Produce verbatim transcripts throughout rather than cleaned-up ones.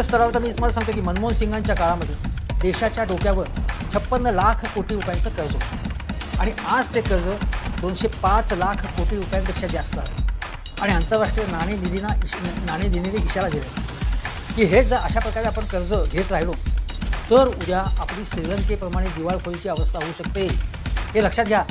राष्ट्रीय स्तरावर तर मी तुम्हाला सांगतो की मनमोहन सिंगांच्या काळामध्ये देशाच्या डोक्यावर छप्पन्न लाख कोटी रुपयांचं कर्ज होतं आणि आज ते कर्ज दोनशे पाच लाख कोटी रुपयांपेक्षा जास्त आहे. आणि आंतरराष्ट्रीय नाणेनिधीना नाणेनिधीने इशारा दिला की हे जर अशा प्रकारे आपण कर्ज घेत राहिलो तर उद्या आपली श्रीलंकेप्रमाणे दिवाळखोरीची अवस्था होऊ शकते. हे लक्षात घ्या.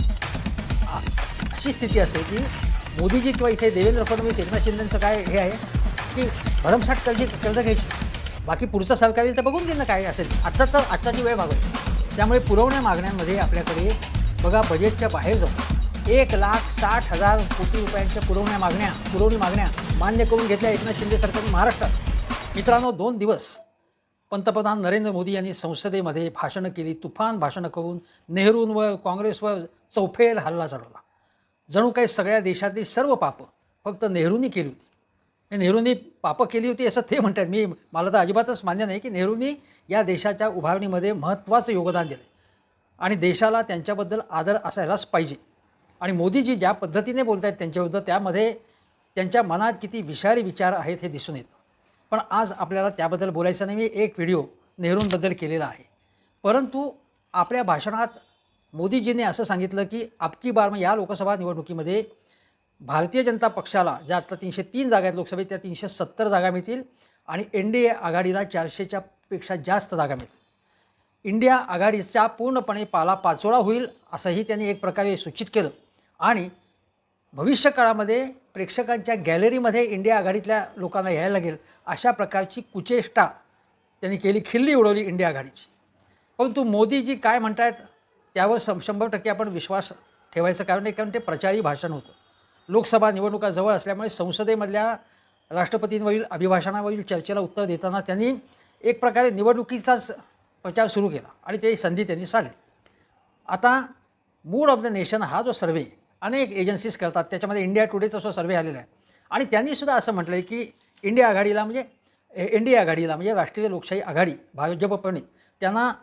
अशी स्थिती असते की मोदीजी किंवा इथे देवेंद्र फडणवीस एकनाथ शिंदेंचं काय हे आहे की भरमसाठ कर्ज कर्ज घ्यायची, बाकी पुढचं सरकार येईल तर बघून घेईन ना काय असेल. आत्ताच आत्ताची वेळ मागवली. त्यामुळे पुरवण्या मागण्यांमध्ये आपल्याकडे बघा बजेटच्या बाहेर जाऊन एक लाख साठ हजार कोटी रुपयांच्या पुरवण्या मागण्या पुरवणी मागण्या मान्य करून घेतल्या एकनाथ शिंदे सरकारने महाराष्ट्रात. मित्रांनो, दोन दिवस पंतप्रधान नरेंद्र मोदी यांनी संसदेमध्ये भाषणं केली, तुफान भाषणं करून नेहरूंवर काँग्रेसवर चौफेर हल्ला चढवला. जणू काही सगळ्या देशातली सर्व पापं फक्त नेहरूंनी केली होती. नेहरूंनी पापं केली होती असं ते म्हणतात. मी मला तर अजिबातच मान्य नाही की नेहरूंनी या देशाच्या उभारणीमध्ये महत्त्वाचं योगदान दिलं आणि देशाला त्यांच्याबद्दल आदर असायलाच पाहिजे. आणि मोदीजी ज्या पद्धतीने बोलत आहेत त्यांच्याविरुद्ध त्यामध्ये त्यांच्या मनात किती विषारी विचार आहेत हे दिसून येतं. पण आज आपल्याला त्याबद्दल बोलायचं नाही. मी एक व्हिडिओ नेहरूंबद्दल केलेला आहे, परंतु आपल्या भाषणात मोदीजींनी असं सांगितलं की अबकी बार या लोकसभा निवडणुकीमध्ये भारतीय जनता पक्षाला ज्या आता तीनशे तीन जागा आहेत लोकसभेत त्या तीनशे सत्तर जागा मिळतील आणि एन डी ए आघाडीला चारशेच्या पेक्षा जास्त जागा मिळतील. इंडिया आघाडीचा पूर्णपणे पाला पाचोळा होईल असंही त्यांनी एक प्रकारे सूचित केलं. आणि भविष्यकाळामध्ये प्रेक्षकांच्या गॅलरीमध्ये इंडिया आघाडीतल्या लोकांना यायला लागेल अशा प्रकारची कुचेष्टा त्यांनी केली, खिल्ली उडवली इंडिया आघाडीची. परंतु मोदीजी काय म्हणत आहेत त्यावर शं शंभर टक्के आपण विश्वास ठेवायचं कारण नाही, कारण ते प्रचारी भाषण होतं. लोकसभा निवडणुका जवळ असल्यामुळे संसदेमधल्या राष्ट्रपतींवरील अभिभाषणावरील चर्चेला उत्तर देताना त्यांनी एक प्रकारे निवडणुकीचाच प्रचार सुरू केला आणि ते संधी त्यांनी साधली. आता मूड ऑफ द नेशन हा जो सर्वे अनेक एजन्सीज करतात त्याच्यामध्ये इंडिया टुडेचा जो सर्वे आलेला आहे आणि त्यांनीसुद्धा असं म्हटलं आहे की इंडिया आघाडीला म्हणजे एन डी ए आघाडीला म्हणजे राष्ट्रीय लोकशाही आघाडी भाजप प्रणित त्यांना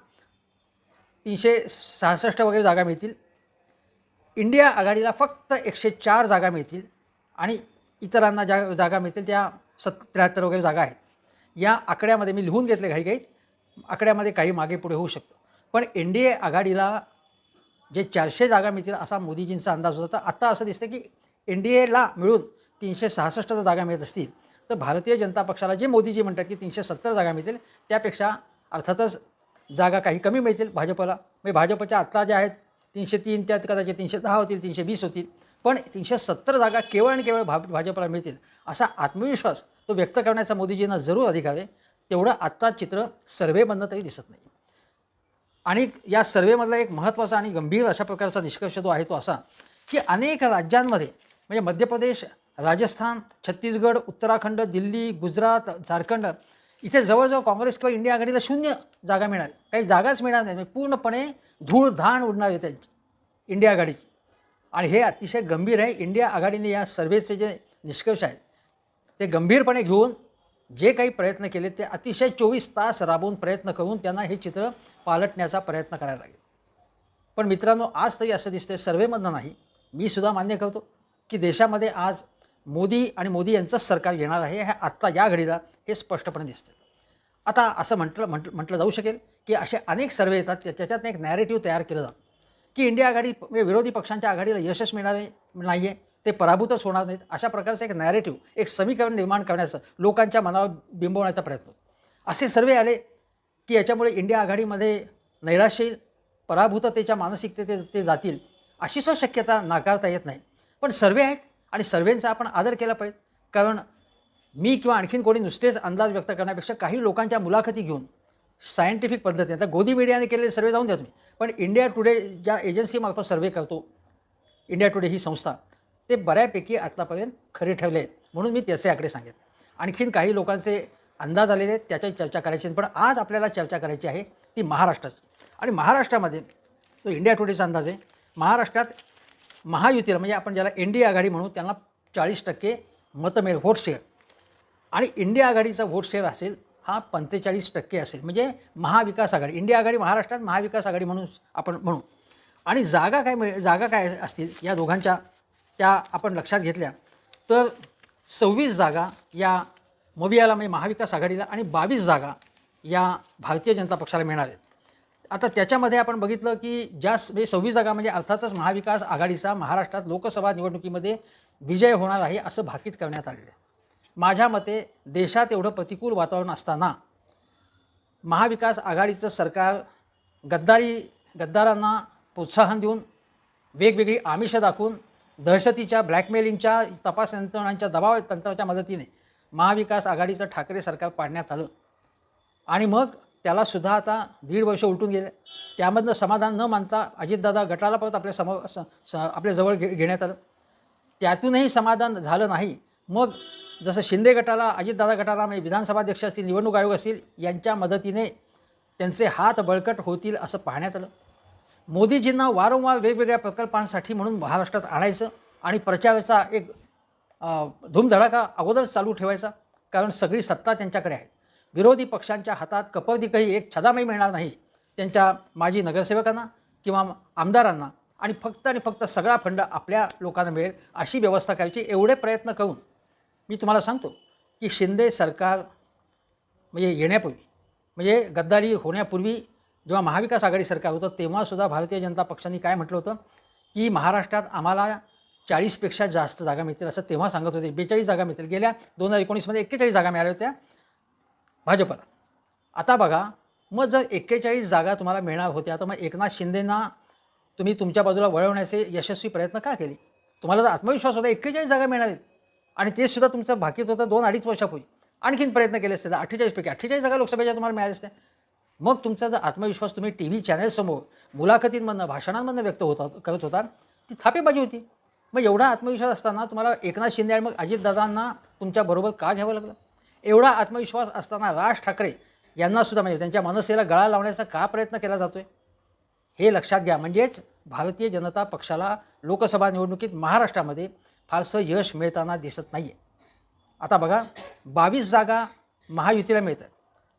तीनशे सहासष्ट वगैरे जागा मिळतील. इंडिया आघाडीला फक्त एकशे चार जागा मिळतील आणि इतरांना ज्या जागा मिळतील त्या सत त्र्याहत्तर वगैरे जागा आहेत. या आकड्यामध्ये मी लिहून घेतले काही काही आकड्यामध्ये काही मागे पुढे होऊ शकतं, पण एन डी ए आघाडीला जे चारशे जागा मिळतील असा मोदीजींचा अंदाज होता. तर आत्ता असं दिसतं की एन डी एला मिळून तीनशे सहासष्ट जागा मिळत असतील तर भारतीय जनता पक्षाला जे मोदीजी म्हणतात की तीनशे सत्तर जागा मिळतील त्यापेक्षा अर्थातच जागा काही कमी मिळतील भाजपला. म्हणजे भाजपच्या आत्ता ज्या आहेत तीनशे तीन त्यात कदाचित तीनशे दहा होतील, तीनशे वीस होतील, पण तीनशे सत्तर जागा केवळ आणि केवळ भा भाजपला मिळतील असा आत्मविश्वास तो व्यक्त करण्याचा मोदीजींना जरूर अधिकार आहे. तेवढं आत्ता चित्र सर्व्हेमधनं तरी दिसत नाही. आणि या सर्व्हेमधला एक महत्त्वाचा आणि गंभीर अशा प्रकारचा निष्कर्ष जो आहे तो असा की अनेक राज्यांमध्ये म्हणजे मध्य प्रदेश, राजस्थान, छत्तीसगड, उत्तराखंड, दिल्ली, गुजरात, झारखंड इथे जवळजवळ काँग्रेस किंवा इंडिया आघाडीला शून्य जागा मिळणार, काही जागाच मिळणार नाही. म्हणजे पूर्णपणे धूळ धाण उडणार आहे त्यांची इंडिया आघाडीची. आणि हे अतिशय गंभीर आहे. इंडिया आघाडीने या सर्व्हेचे जे निष्कर्ष आहेत ते गंभीरपणे घेऊन जे काही प्रयत्न केले ते अतिशय चोवीस तास राबवून प्रयत्न करून त्यांना हे चित्र पालटण्याचा प्रयत्न करायला लागेल. पण मित्रांनो, आज तरी असं दिसतंय सर्व्हेमधनं नाही, मी सुद्धा मान्य करतो की देशामध्ये आज मोदी आणि मोदी यांचंच सरकार येणार आहे. हे आत्ता या घडीला हे स्पष्टपणे दिसतं. आता असं म्हटलं म्हटलं म्हटलं जाऊ शकेल की असे अनेक सर्वे येतात त्याच्यात एक नॅरेटिव्ह तयार केलं जातं की इंडिया आघाडी म्हणजे विरोधी पक्षांच्या आघाडीला यशच मिळणार नाही आहे, ते पराभूतच होणार नाहीत, अशा प्रकारचं एक नॅरेटिव्ह एक समीकरण निर्माण करण्याचं लोकांच्या मनावर बिंबवण्याचा प्रयत्न. असे सर्वे आले की याच्यामुळे इंडिया आघाडीमध्ये नैराश्य येईल, पराभूततेच्या मानसिकतेत ते जातील अशी सुद्धा शक्यता नाकारता येत नाही. पण सर्वे आहेत आणि सर्वेंचा आपण आदर केला पाहिजे. कारण मी किंवा आणखीन कोणी नुसतेच अंदाज व्यक्त करण्यापेक्षा काही लोकांच्या मुलाखती घेऊन सायंटिफिक पद्धतीने, आता गोदी मीडियाने केलेले सर्वे जाऊन द्या तुम्ही, पण इंडिया टुडे ज्या एजन्सीमार्फत सर्वे करतो इंडिया टुडे ही संस्था, ते बऱ्यापैकी आत्तापर्यंत खरे ठरले आहेत. म्हणून मी त्याचे आकडे सांगेन. आणखीन काही लोकांचे अंदाज आलेले आहेत त्याची चर्चा करायची, पण आज आपल्याला चर्चा करायची आहे ती महाराष्ट्राची. आणि महाराष्ट्रामध्ये तो इंडिया टुडेचा अंदाज आहे. महाराष्ट्रात महायुतीला म्हणजे आपण ज्याला एन डी ए आघाडी म्हणू त्यांना चाळीस टक्के मतं मिळेल, व्होट शेअर. आणि इंडिया आघाडीचा व्होट शेअर असेल हा पंचेचाळीस टक्के असेल. म्हणजे महाविकास आघाडी, इंडिया आघाडी महाराष्ट्रात महाविकास आघाडी म्हणून आपण म्हणू. आणि जागा काय मिळ जागा काय असतील या दोघांच्या त्या आपण लक्षात घेतल्या तर सव्वीस जागा या मोबियाला म्हणजे महाविकास आघाडीला आणि बावीस जागा या भारतीय जनता पक्षाला मिळणार आहेत. आता त्याच्यामध्ये आपण बघितलं की ज्या म्हणजे सव्वीस जागा म्हणजे अर्थातच महाविकास आघाडीचा महाराष्ट्रात लोकसभा निवडणुकीमध्ये विजय होणार आहे असं भाकीत करण्यात आलेलं आहे. माझ्या मते देशात एवढं प्रतिकूल वातावरण असताना महाविकास आघाडीचं सरकार गद्दारी गद्दारांना प्रोत्साहन देऊन वेगवेगळी आमिषं दाखवून दहशतीच्या ब्लॅकमेलिंगच्या तपास यंत्रणांच्या दबाव तंत्राच्या मदतीने महाविकास आघाडीचं ठाकरे सरकार पाडण्यात आलं आणि मग त्यालासुद्धा आता दीड वर्ष उलटून गेले. त्यामधनं समाधान न मानता अजितदादा गटाला परत आपल्या सम स स आपल्या जवळ घे घेण्यात आलं. त्यातूनही समाधान झालं नाही. मग जसं शिंदे गटाला अजितदादा गटाला म्हणजे विधानसभा अध्यक्ष असतील निवडणूक आयोग असतील यांच्या मदतीने त्यांचे हात बळकट होतील असं पाहण्यात आलं. मोदीजींना वारंवार वेगवेगळ्या प्रकल्पांसाठी म्हणून महाराष्ट्रात आणायचं आणि प्रचाराचा एक धूमधडाका अगोदरच चालू ठेवायचा, कारण सगळी सत्ता त्यांच्याकडे आहे. विरोधी पक्षांच्या हातात कपर्दिकही एक छदामही मिळणार नाही त्यांच्या माजी नगरसेवकांना किंवा आमदारांना आणि फक्त आणि फक्त सगळा फंड आपल्या लोकांना मिळेल अशी व्यवस्था करायची. एवढे प्रयत्न करून मी तुम्हाला सांगतो की शिंदे सरकार म्हणजे येण्यापूर्वी म्हणजे गद्दारी होण्यापूर्वी जेव्हा महाविकास आघाडी सरकार होतं तेव्हासुद्धा भारतीय जनता पक्षाने काय म्हटलं होतं की महाराष्ट्रात आम्हाला चाळीसपेक्षा जास्त जागा मिळतील असं तेव्हा सांगत होते. बेचाळीस जागा मिळतील. गेल्या दोन हजार एकोणीसमध्ये एक्केचाळीस जागा मिळाल्या होत्या भाजपला. आता बघा मग जर एक्केचाळीस जागा तुम्हाला मिळणार होत्या तर मग एकनाथ शिंदेंना तुम्ही तुमच्या बाजूला वळवण्याचे यशस्वी प्रयत्न का केले? तुम्हाला जर आत्मविश्वास होता एक्केचाळीस जागा मिळणार आहेत आणि ते सुद्धा तुमचं भाकीत होतं दोन अडीच वर्षापूर्वी, आणखीन प्रयत्न केले असते तर अठ्ठेचाळीसपैकी अठ्ठेचाळीस जागा लोकसभेच्या तुम्हाला मिळाल्या असत्या. मग तुमचा जर आत्मविश्वास तुम्ही टी व्ही चॅनल्ससमोर मुलाखतींमधनं भाषणांमधनं व्यक्त होता करत होता ती थापेबाजी होती. मग एवढा आत्मविश्वास असताना तुम्हाला एकनाथ शिंदे आणि मग अजितदादांना तुमच्याबरोबर का घ्यावं लागलं? एवढा आत्मविश्वास असताना राज ठाकरे यांनासुद्धा म्हणजे त्यांच्या मनसेला गळा लावण्याचा का प्रयत्न केला जातो आहे हे लक्षात घ्या. म्हणजेच भारतीय जनता पक्षाला लोकसभा निवडणुकीत महाराष्ट्रामध्ये फारसं यश मिळताना दिसत नाही आहे. आता बघा बावीस जागा महायुतीला मिळतात.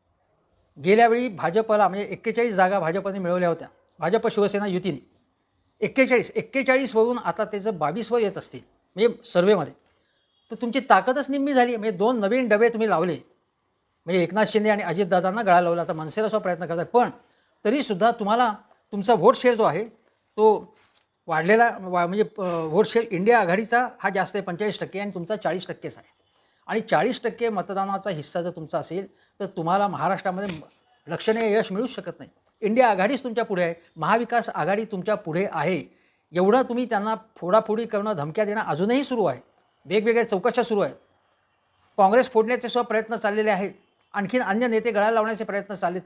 गेल्यावेळी भाजपला म्हणजे एक्केचाळीस जागा भाजपने मिळवल्या होत्या भाजप शिवसेना युतीने. एक्केचाळीस एक्केचाळीसवरून आता त्याचं बावीसवर येत असतील म्हणजे सर्वेमध्ये तर तुमची ताकदच निम्मी झाली. म्हणजे दोन नवीन डबे तुम्ही लावले म्हणजे एकनाथ शिंदे आणि अजितदादांना गळा लावला. आता मनसेला सुद्धा प्रयत्न करतात पण तरीसुद्धा तुम्हाला तुमचा व्होट शेअर जो आहे तो वाढलेला वा म्हणजे व्होट शेअर इंडिया आघाडीचा हा जास्त आहे पंचेचाळीस टक्के आणि तुमचा चाळीस टक्केच आहे. आणि चाळीस टक्के मतदानाचा हिस्सा जर तुमचा असेल तर तुम्हाला महाराष्ट्रामध्ये लक्षणीय यश मिळूच शकत नाही. इंडिया आघाडीच तुमच्या पुढे आहे, महाविकास आघाडी तुमच्या पुढे आहे. एवढं तुम्ही त्यांना फोडाफोडी करणं धमक्या देणं अजूनही सुरू आहे. वेगवेगळ्या चौकशा सुरू आहेत. काँग्रेस फोडण्याचे सुद्धा प्रयत्न चाललेले आहेत. आणखीन अन्य नेते गळा लावण्याचे प्रयत्न चाललेत.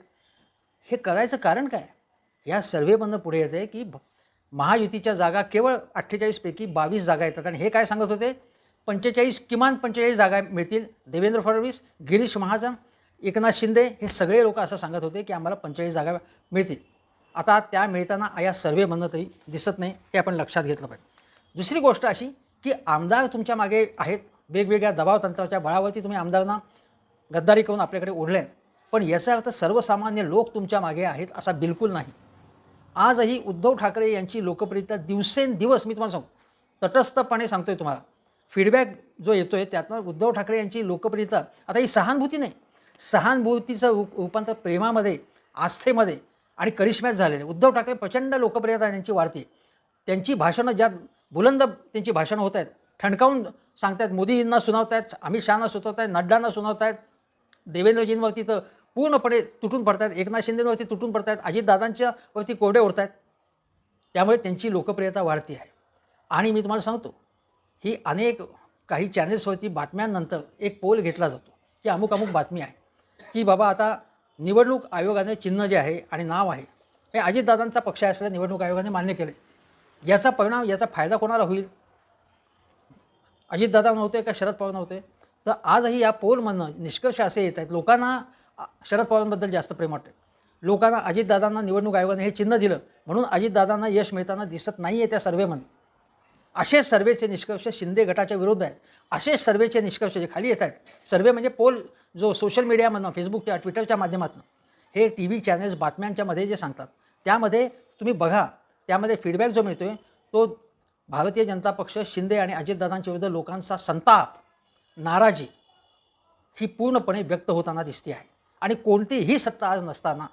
हे करायचं कारण काय? या सर्वेमधनं पुढे येतं आहे की महायुतीच्या जागा केवळ अठ्ठेचाळीसपैकी बावीस जागा येतात आणि हे काय सांगत होते पंचेचाळीस किमान पंचेचाळीस जागा मिळतील. देवेंद्र फडणवीस, गिरीश महाजन, एकनाथ शिंदे हे सगळे लोक असं सांगत होते की आम्हाला पंचेचाळीस जागा मिळतील. आता त्या मिळताना या सर्वेमधनं तरी दिसत नाही हे आपण लक्षात घेतलं पाहिजे. दुसरी गोष्ट अशी की आमदार तुमच्या मागे आहेत. वेगवेगळ्या दबाव तंत्राच्या बळावरती तुम्ही आमदारांना गद्दारी करून आपल्याकडे ओढले आहे. पण याचा अर्थ सर्वसामान्य लोक तुमच्या मागे आहेत असा बिलकुल नाही. आजही उद्धव ठाकरे यांची लोकप्रियता दिवसेंदिवस मी तुम्हाला सांगतो तटस्थपणे सांगतोय तुम्हाला फीडबॅक जो येतो आहे त्यातनं उद्धव ठाकरे यांची लोकप्रियता आता ही सहानुभूती नाही सहानुभूतीचं रूप रूपांतर प्रेमामध्ये आस्थेमध्ये आणि करिश्म्यात झालेले. उद्धव ठाकरे प्रचंड लोकप्रियता त्यांची वाढते. त्यांची भाषणं ज्यात बुलंद त्यांची भाषणं होत आहेत ठणकावून सांगतायत. मोदींना सुनावत आहेत, अमित शहाना सुचवत आहेत, नड्डांना सुनावत आहेत, देवेंद्रजींवरती तर पूर्णपणे तुटून पडत आहेत, एकनाथ शिंदेवरती तुटून पडत आहेत, अजितदादांच्या वरती कोरडे ओढत आहेत. त्यामुळे त्यांची लोकप्रियता वाढती आहे. आणि मी तुम्हाला सांगतो ही अनेक काही चॅनेल्सवरती बातम्यांनंतर एक पोल घेतला जातो की अमुक अमुक बातमी आहे की बाबा आता निवडणूक आयोगाने चिन्ह जे आहे आणि नाव आहे हे अजितदादांचा पक्ष आहे असं निवडणूक आयोगाने मान्य केले. याचा परिणाम याचा फायदा कोणाला होईल? अजितदादा नव्हते का शरद पवार नव्हते? तर आजही या पोलमधनं निष्कर्ष असे येत आहेत लोकांना शरद पवारांबद्दल जास्त प्रेम वाटते. लोकांना अजितदादांना निवडणूक आयोगाने हे चिन्ह दिलं म्हणून अजितदादांना यश मिळताना दिसत नाही आहे त्या सर्वेमध्ये. असे सर्वेचे निष्कर्ष शिंदे गटाच्या विरोध आहेत. असे सर्वेचे निष्कर्ष जे खाली येत आहेत सर्वे म्हणजे पोल जो सोशल मीडियामधनं फेसबुकच्या ट्विटरच्या माध्यमातून हे टी व्ही चॅनल्स बातम्यांच्या मध्ये जे सांगतात त्यामध्ये तुम्ही बघा त्यामध्ये फीडबॅक जो मिळतो आहे तो भारतीय जनता पक्ष शिंदे आणि अजितदादांच्या विरुद्ध लोकांचा संताप नाराजी ही पूर्णपणे व्यक्त होताना दिसते आहे. आणि कोणतीही सत्ता आज नसताना,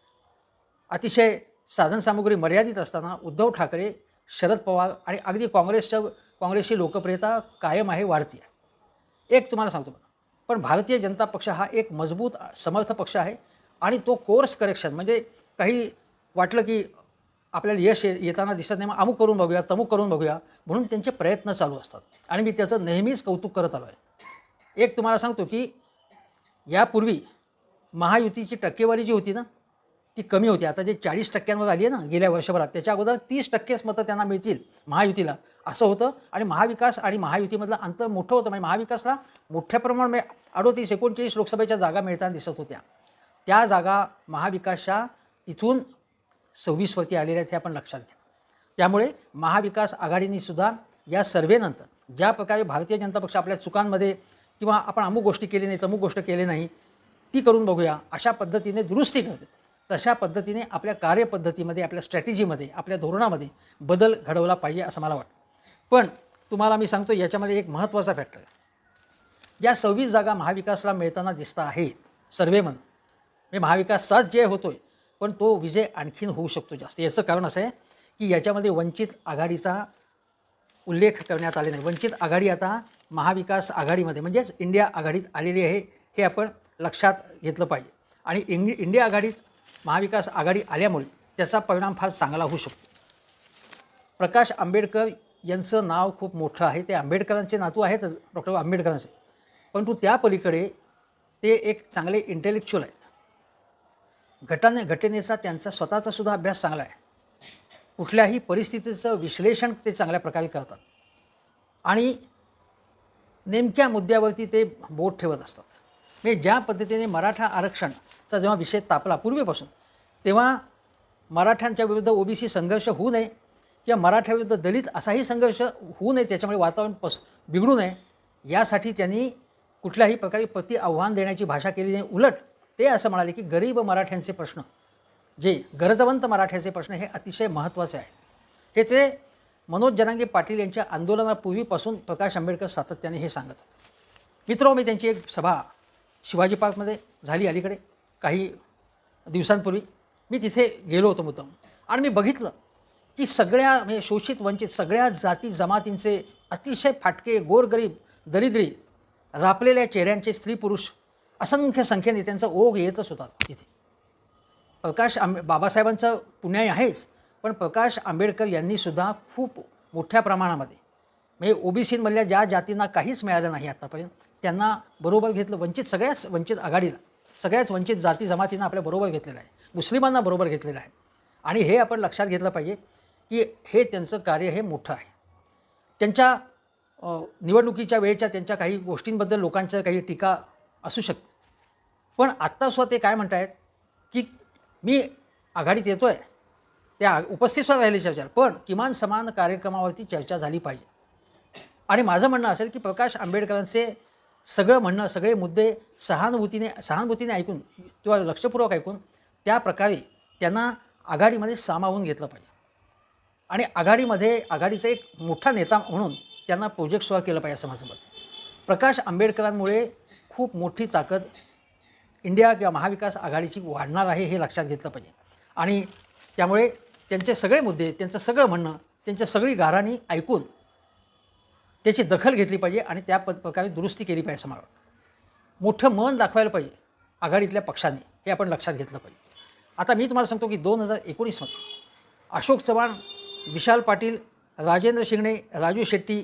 अतिशय साधनसामुग्री मर्यादित असताना उद्धव ठाकरे, शरद पवार आणि अगदी काँग्रेसच्या काँग्रेसची लोकप्रियता कायम आहे, वाढती आहे. एक तुम्हाला सांगतो, पण भारतीय जनता पक्ष हा एक मजबूत समर्थ पक्ष आहे आणि तो कोर्स करेक्शन म्हणजे काही वाटलं की आपल्याला यश येताना दिसत नाही, मग अमुक करून बघूया, तमुक करून बघूया, म्हणून त्यांचे प्रयत्न चालू असतात आणि मी त्याचं नेहमीच कौतुक करत आलो आहे. एक तुम्हाला सांगतो की यापूर्वी महायुतीची टक्केवारी जी होती ना, ती कमी होती. आता जे चाळीस टक्क्यांवर आली आहे ना गेल्या वर्षभरात, त्याच्या अगोदर तीस टक्केच मतं त्यांना मिळतील महायुतीला, असं होतं. आणि महाविकास आणि महायुतीमधलं अंतर मोठं होतं. म्हणजे महाविकासला मोठ्या प्रमाणात अडोतीस एकोणचाळीस लोकसभेच्या जागा मिळताना दिसत होत्या. त्या जागा महाविकासच्या तिथून सव्वीसवरती आलेल्या आहेत, हे आपण लक्षात घ्या. त्यामुळे महाविकास आघाडीने सुद्धा या सर्व्हेनंतर ज्या प्रकारे भारतीय जनता पक्ष आपल्या चुकांमध्ये किंवा आपण अमुक गोष्टी केली नाही, तमुक गोष्ट केली नाही, ती करून बघूया अशा पद्धतीने दुरुस्ती करते, तशा पद्धतीने आपल्या कार्यपद्धतीमध्ये, आपल्या स्ट्रॅटेजीमध्ये, आपल्या धोरणामध्ये बदल घडवला पाहिजे असं मला वाटतं. पण तुम्हाला मी सांगतो याच्यामध्ये एक महत्त्वाचा फॅक्टर आहे. ज्या सव्वीस जागा महाविकासला मिळताना दिसत आहेत सर्व्हेमध्ये, म्हणजे महाविकासचाच जय होतो आहे, पण तो विजय आणखीन होऊ शकतो जास्त. याचं कारण असं आहे की याच्यामध्ये वंचित आघाडीचा उल्लेख करण्यात आले नाही. वंचित आघाडी आता महाविकास आघाडीमध्ये म्हणजेच इंडिया आघाडीत आलेली आहे, हे आपण लक्षात घेतलं पाहिजे. आणि इंग इंडिया आघाडीत महाविकास आघाडी आल्यामुळे त्याचा परिणाम फार चांगला होऊ शकतो. प्रकाश आंबेडकर यांचं नाव खूप मोठं आहे. ते आंबेडकरांचे नातू आहेत, डॉक्टर आंबेडकरांचे, परंतु त्या पलीकडे ते एक चांगले इंटेलेक्च्युअल आहेत. घटने घटनेचा त्यांचा स्वतःचा सुद्धा अभ्यास चांगला आहे. कुठल्याही परिस्थितीचं विश्लेषण ते चांगल्या प्रकारे करतात आणि नेमक्या मुद्द्यावरती ते बोट ठेवत असतात. म्हणजे ज्या पद्धतीने मराठा आरक्षणचा जेव्हा विषय तापला पूर्वीपासून, तेव्हा मराठ्यांच्या विरुद्ध ओबीसी संघर्ष होऊ नये किंवा मराठ्याविरुद्ध दलित असाही संघर्ष होऊ नये, त्याच्यामुळे वातावरण पस बिघडू नये, यासाठी त्यांनी कुठल्याही प्रकारे प्रति आव्हान देण्याची भाषा केली नाही. उलट ते असं म्हणाले की गरीब मराठ्यांचे प्रश्न, जे गरजवंत मराठ्याचे प्रश्न, हे अतिशय महत्त्वाचे आहे. हे ते मनोज जरांगे पाटील यांच्या आंदोलनापूर्वीपासून प्रकाश आंबेडकर सातत्याने हे सांगत होते. मित्रो, मी त्यांची एक सभा शिवाजी पार्कमध्ये झाली अलीकडे काही दिवसांपूर्वी. मी तिथे गेलो होतो मुद्दाम आणि मी बघितलं की सगळ्या म्हणजे शोषित वंचित सगळ्या जाती जमातींचे अतिशय फाटके, गोरगरीब, दरिद्री, रापलेल्या चेहऱ्यांचे स्त्री पुरुष असंख्य संख्येने त्यांचा ओघ येतच होता तिथे. प्रकाश आंबे बाबासाहेबांचं पुण्याई आहेच, पण प्रकाश आंबेडकर यांनीसुद्धा खूप मोठ्या प्रमाणामध्ये म्हणजे ओबीसीमधल्या ज्या जातींना काहीच मिळालं नाही आतापर्यंत, त्यांना बरोबर घेतलं. वंचित सगळ्याच वंचित आघाडीला, सगळ्याच वंचित जाती जमातींना आपल्या बरोबर घेतलेलं आहे, मुस्लिमांना बरोबर घेतलेलं आहे. आणि हे आपण लक्षात घेतलं पाहिजे की हे त्यांचं कार्य हे मोठं आहे. त्यांच्या निवडणुकीच्या वेळेच्या त्यांच्या काही गोष्टींबद्दल लोकांच्या काही टीका असू शकते, पण आत्तासुद्धा ते काय म्हणत आहेत की मी आघाडीत येतो आहे, त्या उपस्थितसुद्धा राहिल्याच्या विचार, पण किमान समान कार्यक्रमावरती चर्चा झाली पाहिजे. आणि माझं म्हणणं असेल की प्रकाश आंबेडकरांचे सगळं म्हणणं, सगळे मुद्दे सहानुभूतीने सहानुभूतीने ऐकून किंवा लक्षपूर्वक ऐकून त्या प्रकारे त्यांना आघाडीमध्ये सामावून घेतलं पाहिजे. आणि आघाडीमध्ये आघाडीचा एक मोठा नेता म्हणून त्यांना प्रोजेक्ट सुरू केलं पाहिजे असं माझं मत. प्रकाश आंबेडकरांमुळे खूप मोठी ताकद इंडिया किंवा महाविकास आघाडीची वाढणार आहे, हे लक्षात घेतलं पाहिजे. आणि त्यामुळे त्यांचे सगळे मुद्दे, त्यांचं सगळं म्हणणं, त्यांच्या सगळी गाऱ्हाणी ऐकून त्याची दखल घेतली पाहिजे आणि त्या पद प्रकारे दुरुस्ती केली पाहिजे असं मला वाटतं. मोठं मन दाखवायला पाहिजे आघाडीतल्या पक्षांनी, हे आपण लक्षात घेतलं पाहिजे. आता मी तुम्हाला सांगतो की दोन हजार एकोणीसमध्ये अशोक चव्हाण, विशाल पाटील, राजेंद्र शिंगणे, राजू शेट्टी,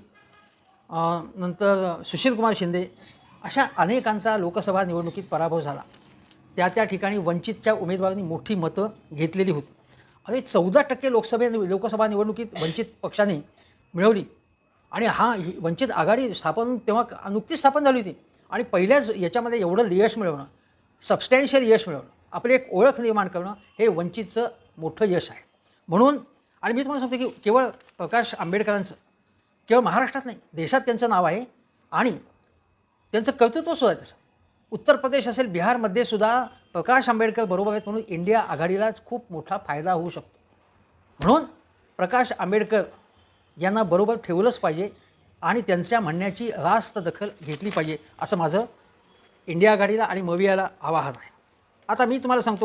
नंतर सुशीलकुमार शिंदे अशा अनेकांचा लोकसभा निवडणुकीत पराभव झाला. त्या त्या ठिकाणी वंचितच्या उमेदवारांनी मोठी मतं घेतलेली होती. अरे चौदा टक्के लोकसभे लोकसभा निवडणुकीत वंचित पक्षाने मिळवली आणि हा ही वंचित आघाडी स्थापन तेव्हा नुकतीच स्थापन झाली होती आणि पहिल्याच याच्यामध्ये एवढं यश मिळवणं, सबस्टॅन्शियल यश मिळवणं, आपली एक ओळख निर्माण करणं, हे वंचितचं मोठं यश आहे. म्हणून आणि मी तुम्हाला सांगतो की केवळ प्रकाश आंबेडकरांचं केवळ महाराष्ट्रात नाही, देशात त्यांचं नाव आहे आणि त्यांचं कर्तृत्व सुद्धा आहे. तसं उत्तर प्रदेश असेल, बिहारमध्ये सुद्धा प्रकाश आंबेडकर बरोबर आहेत, म्हणून इंडिया आघाडीलाच खूप मोठा फायदा होऊ शकतो. म्हणून प्रकाश आंबेडकर यांना बरोबर ठेवलंच पाहिजे आणि त्यांच्या म्हणण्याची रास्त दखल घेतली पाहिजे असं माझं इंडिया आघाडीला आणि मवियाला आवाहन आहे. आता मी तुम्हाला सांगतो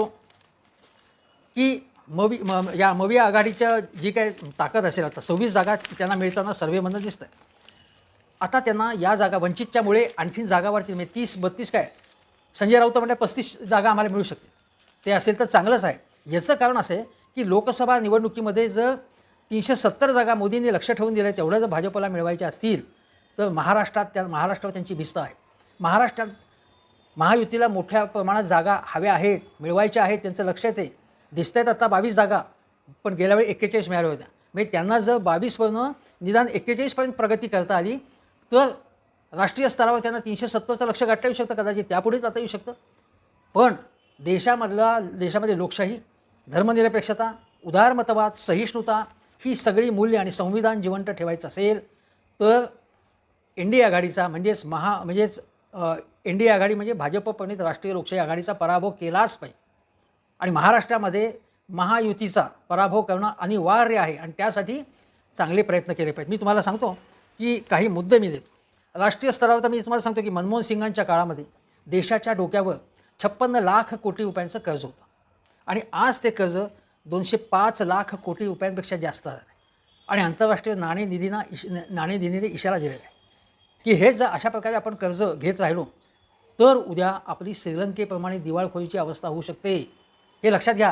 की मवी म या मविया आघाडीच्या जी काय ताकद असेल, आता सव्वीस जागा त्यांना मिळताना सर्वेमधनं दिसतं आहे. आता त्यांना या जागा वंचितच्यामुळे आणखीन जागा वाढतील, म्हणजे तीस बत्तीस काय संजय राऊत म्हणतात पस्तीस जागा आम्हाला मिळू शकतील. ते असेल तर चांगलंच आहे. याचं कारण असं आहे की लोकसभा निवडणुकीमध्ये जर तीनशे सत्तर जागा मोदींनी लक्ष ठेवून दिलं आहे, तेवढ्या जर भाजपला मिळवायच्या असतील तर महाराष्ट्रात त्या महाराष्ट्रावर त्यांची भिस्त आहे. महाराष्ट्रात महायुतीला मोठ्या प्रमाणात जागा हव्या आहेत, मिळवायच्या आहेत, त्यांचं लक्ष येते. दिसत आहेत आता बावीस जागा, पण गेल्या वेळी एक्केचाळीस मिळाल्या होत्या. म्हणजे त्यांना जर बावीसवरनं निदान एक्केचाळीसपर्यंत प्रगती करता आली तर राष्ट्रीय स्तरावर त्यांना तीनशे सत्तरचं लक्ष गाठता येऊ शकतं, कदाचित त्यापुढे जाता येऊ शकतं. पण देशामधला देशामध्ये लोकशाही, धर्मनिरपेक्षता, उदारमतवाद, सहिष्णुता ही सगळी मूल्य आणि संविधान जिवंत ठेवायचं असेल तर इंडिया आघाडीचा म्हणजेच महा म्हणजेच इंडिया आघाडी म्हणजे भाजप प्रणित राष्ट्रीय लोकशाही आघाडीचा पराभव केलाच पाहिजे. आणि महाराष्ट्रामध्ये महायुतीचा पराभव करणं अनिवार्य आहे आणि त्यासाठी चांगले प्रयत्न केले पाहिजेत. मी तुम्हाला सांगतो की काही मुद्दे मी देतो. राष्ट्रीय स्तरावर तर मी तुम्हाला सांगतो की मनमोहन सिंगांच्या काळामध्ये देशाच्या डोक्यावर छप्पन्न लाख कोटी रुपयांचं कर्ज होतं आणि आज ते कर्ज दोनशे पाच लाख कोटी रुपयांपेक्षा जास्त आहे. आणि आंतरराष्ट्रीय नाणेनिधीनं इश नाणेनिधीने इशारा दिलेला आहे की हे जर अशा प्रकारे आपण कर्ज घेत राहिलो तर उद्या आपली श्रीलंकेप्रमाणे दिवाळखोरीची अवस्था होऊ शकते. हे लक्षात घ्या.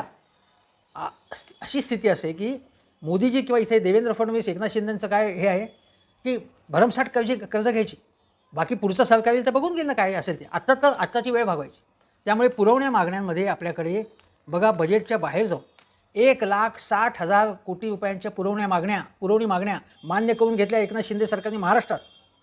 अशी स्थिती असे की मोदीजी किंवा इथे देवेंद्र फडणवीस, एकनाथ शिंदेंचं काय हे आहे की भरमसाठ कर्ज कर्ज घ्यायची, बाकी पुढचं सरकार येईल तर बघून घेईल ना काय असेल ते. आत्ता तर आत्ताची वेळ भागवायची. त्यामुळे पुरवण्या मागण्यांमध्ये आपल्याकडे बघा बजेटच्या बाहेर जाऊन एक लाख साठ हजार कोटी रुपयांच्या पुरवण्या मागण्या पुरवणी मागण्या मान्य करून घेतल्या एकनाथ शिंदे सरकारने महाराष्ट्रात.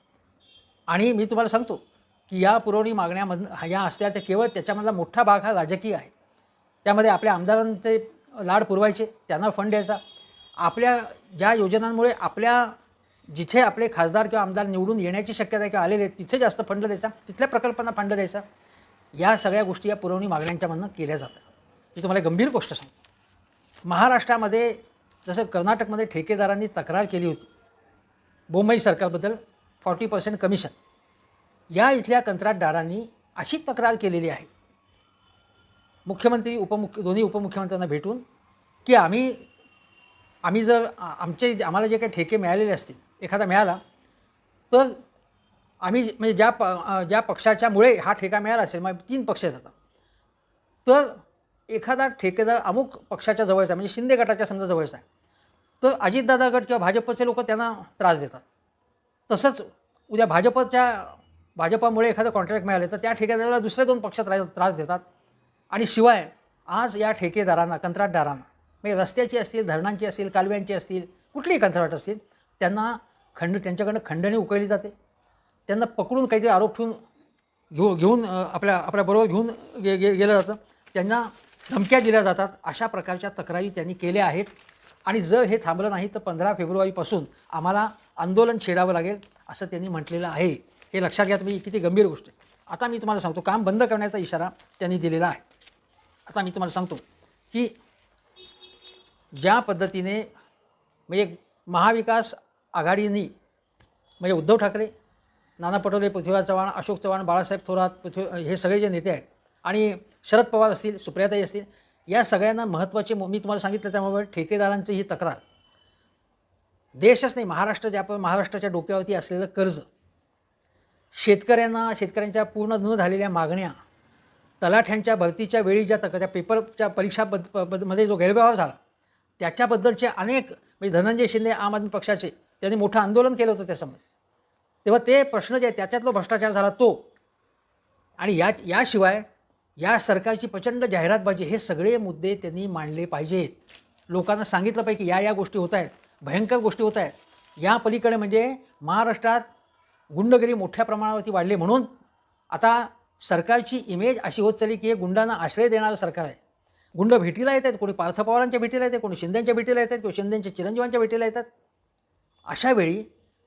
आणि मी तुम्हाला सांगतो की या पुरवणी मागण्यामधून या असल्या तर केवळ त्याच्यामधला मोठा भाग हा राजकीय आहे. त्यामध्ये आपल्या आमदारांचे लाड पुरवायचे, त्यांना फंड द्यायचा. आपल्या ज्या योजनांमुळे आपल्या जिथे आपले खासदार किंवा आमदार निवडून येण्याची शक्यता आहे किंवा आलेले आहेत तिथे जास्त फंड द्यायचा, तिथल्या प्रकल्पांना फंड द्यायचा. या सगळ्या गोष्टी या पुरवणी मागण्यांच्यामधनं केल्या जातात. मी तुम्हाला गंभीर गोष्ट सांगतो. महाराष्ट्रामध्ये जसं कर्नाटकमध्ये ठेकेदारांनी तक्रार केली होती बोंबई सरकारबद्दल फॉर्टी पर्सेंट कमिशन, या इथल्या कंत्राटदारांनी अशी तक्रार केलेली आहे मुख्यमंत्री उपमुख्य दोन्ही उपमुख्यमंत्र्यांना भेटून की आम्ही आम्ही जर आमचे आम्हाला जे काही ठेके मिळालेले असतील, एखादा मिळाला तर आम्ही म्हणजे ज्या प ज्या पक्षाच्यामुळे हा ठेका मिळाला असेल, मग तीन पक्ष आहेत आता, तर एखादा ठेकेदार अमुक पक्षाच्या जवळचा म्हणजे शिंदे गटाच्या समजा जवळचा आहे तर अजितदादा गट किंवा भाजपचे लोक त्यांना त्रास देतात. तसंच उद्या भाजपच्या भाजपामुळे एखादं कॉन्ट्रॅक्ट मिळाले तर त्या ठेकेदाराला दुसरे दोन पक्ष त्रास त्रास देतात. आणि शिवाय आज या ठेकेदारांना कंत्राटदारांना म्हणजे रस्त्याची असतील, धरणांची असतील, कालव्यांची असतील, कुठलीही कंत्राट असतील, त्यांना खंड त्यांच्याकडनं खंडणी उकळली जाते. त्यांना पकडून काहीतरी आरोप ठेवून घेऊ घेऊन आपल्या आपल्याबरोबर घेऊन गे गे गेलं जातं. त्यांना धमक्या दिल्या जातात. अशा प्रकारच्या तक्रारी त्यांनी केल्या आहेत. आणि जर हे थांबलं नाही तर पंधरा फेब्रुवारीपासून आम्हाला आंदोलन छेडावं लागेल असं त्यांनी म्हटलेलं आहे. हे लक्षात घ्या तुम्ही, किती गंभीर गोष्ट आहे. आता मी तुम्हाला सांगतो काम बंद करण्याचा इशारा त्यांनी दिलेला आहे. आता मी तुम्हाला सांगतो की ज्या पद्धतीने म्हणजे महाविकास आघाडीनी म्हणजे उद्धव ठाकरे, नाना पटोले, पृथ्वीराज चव्हाण, अशोक चव्हाण, बाळासाहेब थोरात, पृथ्वी हे सगळे जे नेते आहेत आणि शरद पवार असतील, सुप्रियाताई असतील, या सगळ्यांना महत्त्वाचे मी तुम्हाला सांगितलं त्यामुळे ठेकेदारांची ही तक्रार देशच नाही महाराष्ट्र ज्या महाराष्ट्राच्या डोक्यावरती असलेलं कर्ज, शेतकऱ्यांना शेतकऱ्यांच्या पूर्ण न झालेल्या मागण्या, तलाठ्यांच्या भरतीच्या वेळी ज्या तक त्या पेपरच्या परीक्षामध्ये जो गैरव्यवहार झाला त्याच्याबद्दलचे अनेक म्हणजे धनंजय शिंदे आम आदमी पक्षाचे त्यांनी मोठं आंदोलन केलं होतं त्यासमोर. तेव्हा ते प्रश्न जे त्याच्यातला भ्रष्टाचार झाला तो आणि या याशिवाय या सरकारची प्रचंड जाहिरातबाजी, हे सगळे मुद्दे त्यांनी मांडले पाहिजेत. लोकांना सांगितलं पाहिजे की या या गोष्टी होत आहेत, भयंकर गोष्टी होत आहेत. या पलीकडे म्हणजे महाराष्ट्रात गुंडगिरी मोठ्या प्रमाणावरती वाढली म्हणून आता सरकारची इमेज अशी होत चालली की हे गुंडांना आश्रय देणारं सरकार आहे. गुंड भेटीला येत आहेत, कोणी पार्थ पवारांच्या भेटीला येते, कोणी शिंदेंच्या भेटीला येतात, किंवा शिंदेंच्या चिरंजीवांच्या भेटीला येतात. अशा वेळी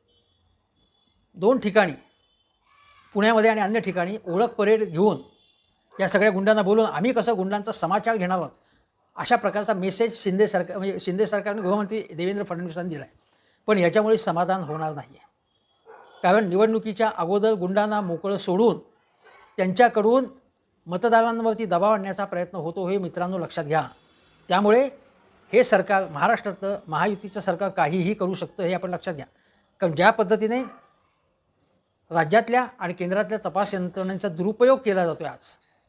दोन ठिकाणी पुण्यामध्ये आणि अन्य ठिकाणी ओळख परेड घेऊन या सगळ्या गुंडांना बोलून आम्ही कसं गुंडांचा समाचार घेणार आहोत अशा प्रकारचा मेसेज शिंदे सरकार म्हणजे शिंदे सरकारने गृहमंत्री देवेंद्र फडणवीसांनी दिला आहे. पण याच्यामुळे समाधान होणार नाही आहे. कारण निवडणुकीच्या अगोदर गुंडांना मोकळं सोडून त्यांच्याकडून मतदारांवरती दबाव आणण्याचा प्रयत्न होतो हे मित्रांनो लक्षात घ्या. त्यामुळे हे सरकार महाराष्ट्रातलं महायुतीचं सरकार काहीही करू शकतं हे आपण लक्षात घ्या. कारण ज्या पद्धतीने राज्यातल्या आणि केंद्रातल्या तपास यंत्रणेचा दुरुपयोग केला जातो आज,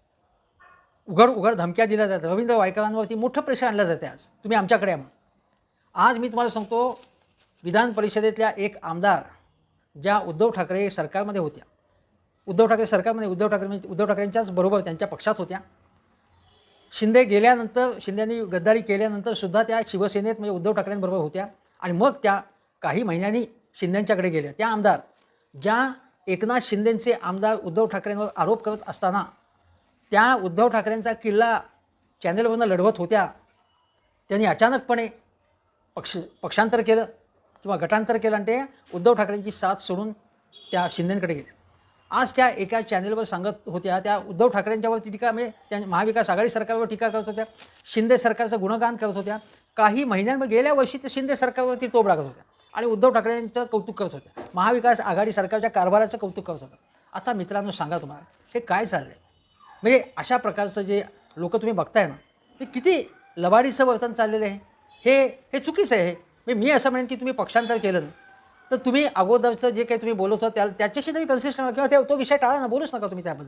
उघड उघड धमक्या दिल्या जातात, रवींद्र वायकरांवरती मोठं प्रेशर आणलं जाते. आज तुम्ही आमच्याकडे या. आज मी तुम्हाला सांगतो, विधान परिषदेतल्या एक आमदार ज्या उद्धव ठाकरे सरकारमध्ये होत्या, उद्धव ठाकरे सरकारमध्ये उद्धव ठाकरे म्हणजे उद्धव ठाकरेंच्याच बरोबर त्यांच्या पक्षात होत्या. शिंदे गेल्यानंतर, शिंदेंनी गद्दारी केल्यानंतर सुद्धा त्या शिवसेनेत म्हणजे उद्धव ठाकरेंबरोबर होत्या आणि मग त्या काही महिन्यांनी शिंदेंच्याकडे गेल्या. त्या आमदार ज्या एकनाथ शिंदेंचे आमदार उद्धव ठाकरेंवर आरोप करत असताना त्या उद्धव ठाकरेंचा किल्ला चॅनेलवरनं लढवत होत्या, त्यांनी अचानकपणे पक्ष पक्षांतर केलं किंवा गटांतर केलं आणि ते उद्धव ठाकरेंची साथ सोडून त्या शिंदेंकडे गेले. आज त्या एका चॅनेलवर सांगत होत्या, त्या उद्धव ठाकरेंच्यावरती टीका म्हणजे त्या महाविकास आघाडी सरकारवर टीका करत होत्या, शिंदे सरकारचं गुणगान करत होत्या. काही महिन्यांमध्ये गेल्या वर्षी ते शिंदे सरकारवरती टोप लागत होत्या आणि उद्धव ठाकरेंचं कौतुक करत होत्या, महाविकास आघाडी सरकारच्या कारभाराचं कौतुक करत होतं. आता मित्रांनो सांगा तुम्हाला हे काय चाललं आहे? म्हणजे अशा प्रकारचं जे लोक तुम्ही बघताय ना, हे किती लबाडीचं वर्तन चाललेलं आहे. हे हे चुकीचं आहे. हे मी असं म्हणेन की तुम्ही पक्षांतर केलं ना, तर तुम्ही अगोदरचं जे काही तुम्ही बोलत होता त्या त्याच्याशी तरी कन्सिस्टंट किंवा त्या तो विषय टाळा ना, बोलूच नका तुम्ही त्याबद्दल.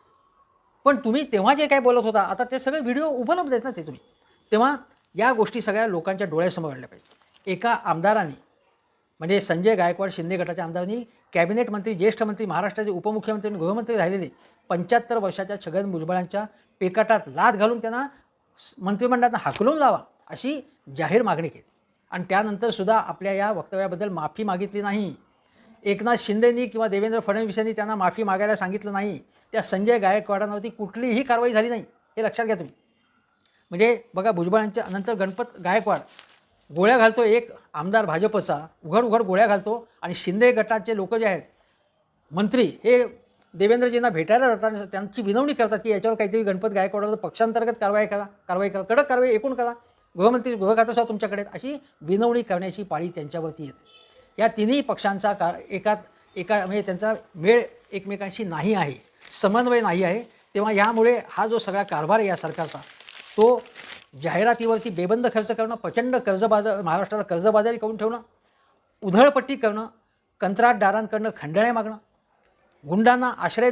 पण तुम्ही तेव्हा जे काही बोलत होता आता ते सगळे व्हिडिओ उपलब्ध आहेत ना, ते तुम्ही तेव्हा या गोष्टी सगळ्या लोकांच्या डोळ्यासमोर आणल्या पाहिजे. एका आमदारांनी म्हणजे संजय गायकवाड शिंदे गटाच्या आमदारांनी कॅबिनेट मंत्री, ज्येष्ठ मंत्री, महाराष्ट्राचे उपमुख्यमंत्री आणि गृहमंत्री राहिलेले पंच्याहत्तर वर्षाच्या छगन भुजबळांच्या पेकाटात लाथ घालून त्यांना मंत्रिमंडळात हाकलून लावा अशी जाहीर मागणी केली आणि त्यानंतर सुद्धा आपल्या या वक्तव्याबद्दल माफी मागितली नाही. एकनाथ शिंदेंनी किंवा देवेंद्र फडणवीसांनी त्यांना माफी मागायला सांगितलं नाही. त्या संजय गायकवाडांवरती कुठलीही कारवाई झाली नाही, हे लक्षात घ्या तुम्ही. म्हणजे बघा, भुजबळांच्या नंतर गणपत गायकवाड गोळ्या घालतो, एक आमदार भाजपचा उघड उघड गोळ्या घालतो आणि शिंदे गटाचे लोक जे आहेत मंत्री हे देवेंद्रजींना भेटायला जातात, त्यांची विनवणी करतात की याच्यावर काहीतरी गणपत गायकवाडावर पक्षांतर्गत कारवाई करा, कारवाई करा, कडक कारवाई एकूण करा, गृहमंत्री गृह खातं सुद्धा तुमच्याकडे, अशी विनवणी करण्याची पाळी त्यांच्यावरती येते. या तिन्ही पक्षांचा का एका एका म्हणजे त्यांचा मेळ एकमेकांशी नाही आहे, समन्वय नाही आहे. तेव्हा यामुळे हा जो सगळा कारभार आहे या सरकारचा, तो जाहिरातीवरती बेबंद खर्च करणं, प्रचंड कर्जबाजार, महाराष्ट्राला कर्जबाजारी करून ठेवणं, उधळपट्टी करणं, कंत्राटदारांकडनं खंडण्या मागणं, गुंडांना आश्रय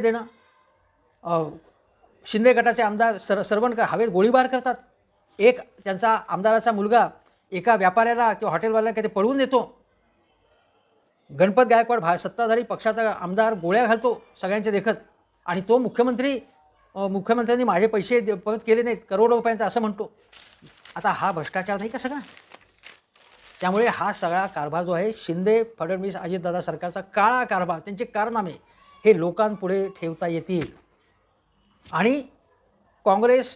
देणं, शिंदे गटाचे आमदार सर सरवण हवेत गोळीबार करतात. एक त्यांचा आमदाराचा मुलगा एका व्यापाऱ्याला किंवा हॉटेलवाल्याला काही पळवून देतो. गणपत गायकवाड भा सत्ताधारी पक्षाचा आमदार गोळ्या घालतो सगळ्यांचे देखत आणि तो मुख्यमंत्री मुख्यमंत्र्यांनी माझे पैसे परत केले नाहीत करोडो रुपयांचा असं म्हणतो. आता हा भ्रष्टाचार नाही का सगळा? त्यामुळे हा सगळा कारभार जो आहे शिंदे फडणवीस अजितदादा सरकारचा काळा कारभार, त्यांचे कारनामे हे लोकांपुढे ठेवता येतील. आणि काँग्रेस,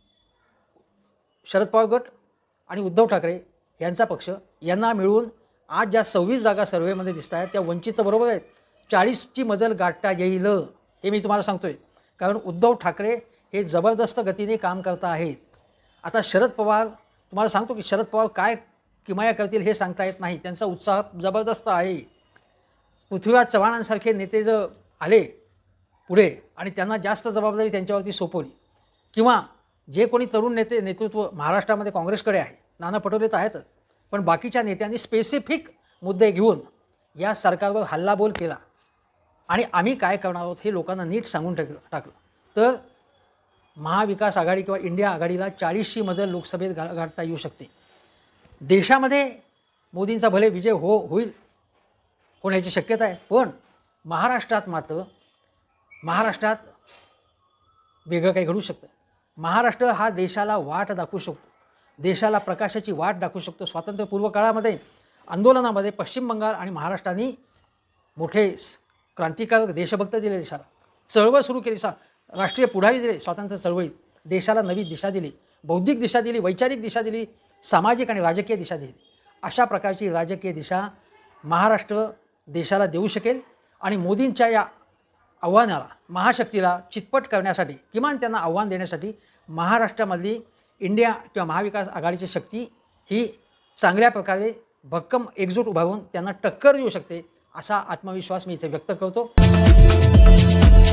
शरद पवार गट आणि उद्धव ठाकरे यांचा पक्ष यांना मिळून आज ज्या सव्वीस जागा सर्वेमध्ये दिसत आहेत त्या वंचित बरोबर आहेत. चाळीसची मजल गाठता येईल हे मी तुम्हाला सांगतोय, कारण उद्धव ठाकरे हे जबरदस्त गतीने काम करत आहेत. आता शरद पवार, तुम्हाला सांगतो की शरद पवार काय किमया करतील हे सांगता येत नाही. त्यांचा उत्साह जबरदस्त आहे. पृथ्वीराज चव्हाणांसारखे नेते जर आले पुढे आणि त्यांना जास्त जबाबदारी त्यांच्यावरती सोपवली, किंवा जे कोणी तरुण नेते नेतृत्व महाराष्ट्रामध्ये काँग्रेसकडे आहे, नाना पटोले तर आहेतच, पण बाकीच्या नेत्यांनी स्पेसिफिक मुद्दे घेऊन या सरकारवर हल्लाबोल केला आणि आम्ही काय करणार आहोत हे लोकांना नीट सांगून टाकलं टाकलं तर महाविकास आघाडी किंवा इंडिया आघाडीला चाळीसची मजल लोकसभेत गा गाठता येऊ शकते. देशामध्ये मोदींचा भले विजय हो होईल होण्याची शक्यता आहे, पण महाराष्ट्रात मात्र महाराष्ट्रात वेगळं काही घडू शकतं. महाराष्ट्र हा देशाला वाट दाखवू शकतो, देशाला प्रकाशाची वाट दाखवू शकतो. स्वातंत्र्यपूर्व काळामध्ये आंदोलनामध्ये पश्चिम बंगाल आणि महाराष्ट्राने मोठे क्रांतिकारक देशभक्त दिले, देशाला चळवळ सुरू केली, सा राष्ट्रीय पुढारी दिले स्वातंत्र्य चळवळीत, देशाला नवी दिशा दिली, बौद्धिक दिशा दिली, वैचारिक दिशा दिली, सामाजिक आणि राजकीय दिशा दिली. अशा प्रकारची राजकीय दिशा महाराष्ट्र देशाला देऊ शकेल आणि मोदींच्या या आव्हानाला, महाशक्तीला चितपट करण्यासाठी, किमान त्यांना आव्हान देण्यासाठी महाराष्ट्रामधली इंडिया किंवा महाविकास आघाडीची शक्ती ही चांगल्या प्रकारे भक्कम एकजूट उभारून त्यांना टक्कर देऊ शकते, असा आत्मविश्वास मी इथे व्यक्त करतो.